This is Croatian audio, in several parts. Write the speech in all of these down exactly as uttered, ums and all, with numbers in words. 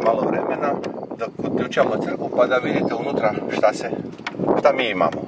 malo vremena dok uključamo crkvu pa da vidite unutra šta se, šta mi imamo.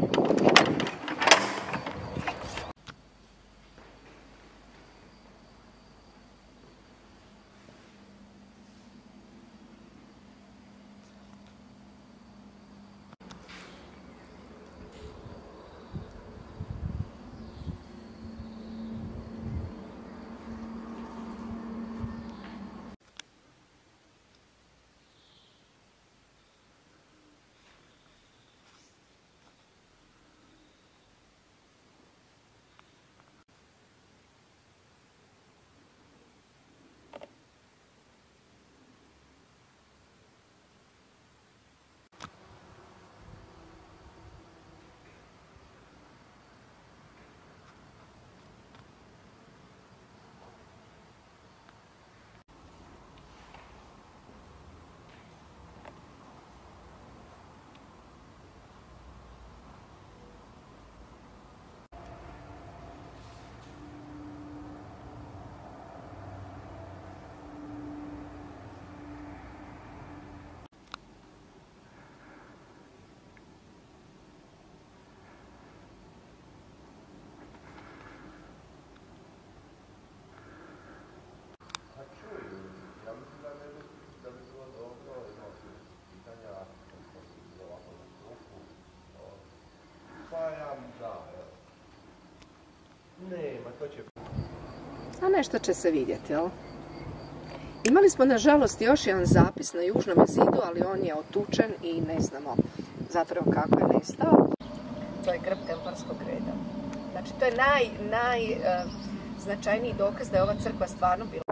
A nešto će se vidjeti, jel? Imali smo, nažalost, još jedan zapis na južnom zidu, ali on je otučen i ne znamo zapravo kako je nestao. To je grb Templarskog reda. Znači, to je naj, naj, uh, značajniji dokaz da je ova crkva stvarno bila